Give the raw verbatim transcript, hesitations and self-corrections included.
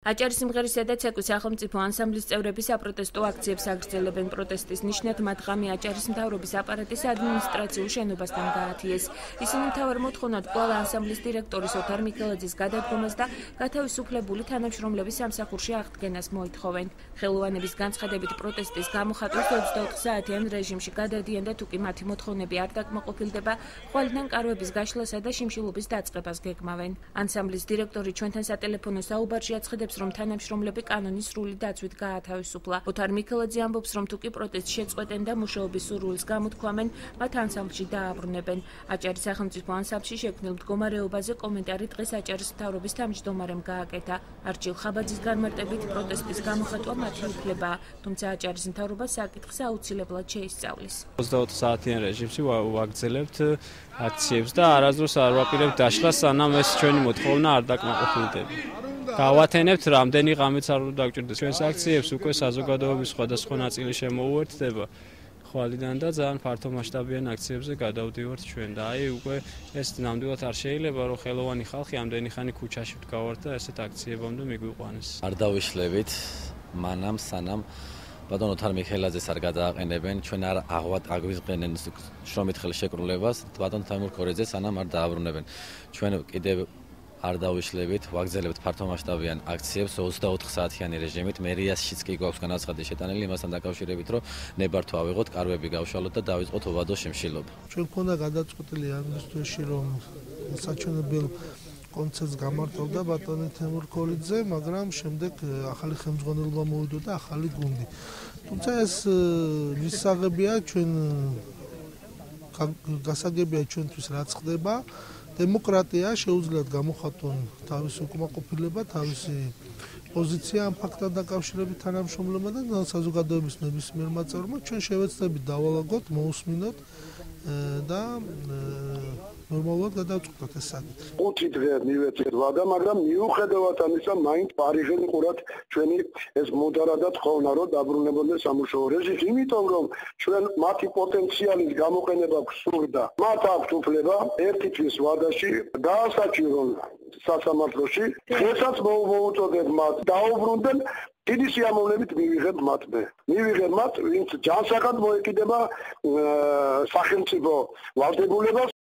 აჭარის სიმღერისა და ცეკვის სახელმწიფო ანსამბლის წევრები საპროტესტო აქციებს აგრძელებენ. პროტესტის ნიშნად მათ ღამე აჭარის მთავრობის აპარატის ადმინისტრაციულ შენობასთან გაათიეს. ისინი მთავარ მოთხოვნად კვლავ ანსამბლის დირექტორის ოთარ მიქელაძის გადადგომას და გათავისუფლებული თანამშრომლების სამსახურში აღდგენას მოითხოვენ. ხელოვანების განცხადებით პროტესტის გამოხატვის ოცდაოთხ საათიან რეჟიმში გადადიან და თუკი მათი მოთხოვნები არ დაკმაყოფილდება, ხვალიდან კარვების გაშლასა და შიმშილობის დაწყებას გეგმავენ. ანსამბლის დირექტორი ჩვენთან სატელეფონო საუბარში აცხადებს, რომ თანამშრომლები კანონის სრული დაცვით გაათავისუფლა. ოთარ მიქელაძე ამბობს, რომ თუკი პროტესტს შეწყვეტენ და მუშაობის სურვილს გამოთქვამენ, მათ ანსამბლში დააბრუნებენ. აჭარის სახელმწიფო ანსამბლში შექმნილ მდგომარეობაზე კომენტარი დღეს აჭარის მთავრობის თავმჯდომარემ გააკეთა. არჩილ ხაბაძის განმარტებით პროტესტის გამოხატვა მათი უფლებაა, თუმცა აჭარის მთავრობა საკითხს აუცილებლად შეისწავლის. ოცდაოთხ საათიან რეჟიმში ვაგრძელებთ აქციებს და არასდროს არ ვაპირებთ დაშლას, სანამ ეს ჩვენი მოთხოვნა არ დაკმაყოფილდება. გავათენებთ, რამდენი ღამეც არ უნდა დაგჭირდეს. ჩვენს აქციებს უკვე საზოგადოების სხვადასხვა ნაწილი შემოუერთდება ხვალიდან და ძალიან ფართო მასშტაბიან აქციებზე გადავდივართ ჩვენ და აი უკვე ეს ნამდვილად არ შეიძლება, რომ ხელოვანი ხალხი ამდენი ხანი ქუჩაში ვდგავართ და ესეთ აქციებამდე მიგვიყვანეს. არ დავიშლებით მანამ სანამ ბატონ ოთარ მიქელაძეს არ გადააყენებენ, ჩვენ არ აღვიწყენენ შრომით ხელშეკრულებას, ბატონ თამურ ქორეძეს სანამ არ დააბრუნებენ. ჩვენ კიდევ არ დავიშლებით, ვაგრძელებთ ფართომასშტაბიან აქციებს ოცდაოთხ საათიანი რეჟიმით. მერიაშიც კი გვაქვს განაცხადი შეტანილი იმასთან დაკავშირებით, რომ ნებართვა ავიღოთ, კარვები გავშალოთ და დავიწყოთ ოვადო შიმშილობა. ჩვენ ქონდა გადაწყვეტილი ამის თვეში, რომ საჩვენებელ კონცერტს გამართავდა ბატონი თემურ ქორიძე, მაგრამ შემდეგ ახალი ხელმძღვანელობა მოვიდა და ახალი გუნდი. თუმცა ეს მისაღებია ჩვენ გასაგებია ჩვენთვის რაც ხდება. დემოკრატია შეუძლიათ გამოხატონ თავისი უკმაყოფილება, თავისი პოზიცია ამ ფაქტთან დაკავშირებით თანამშრომლებმა და საზოგადოების ნებისმიერმა წევრმა ჩვენ შევეცდებით დავალაგოთ, მოусმინოთ და ნორმალურად გადავწყვეტოთ ეს საკითხი. ხუთი დღე მივეცეთ ვადა, მაგრამ მიუხედავად ამისა, მაინც პარიზენ ყურად ჩვენი ეს მოდარადა თხოვნა, რომ დაბრუნებოდნენ სამუშაო რეჟიმში, იმიტომ რომ ჩვენ მათი პოტენციალის გამოყენება გვსურდა. მათ აქვთ უფლება ერთი თვის ვადაში გაასაჭირონ სასამართლოში, დღესაც მოუწოდეთ მათ დაუბრუნდნენ. დიდი სიამოვნებით მივიღებ მათ მე. მივიღებ მათ, ვინც ჯანსაღად მოეკიდება სახელმწიფო ვალდებულებას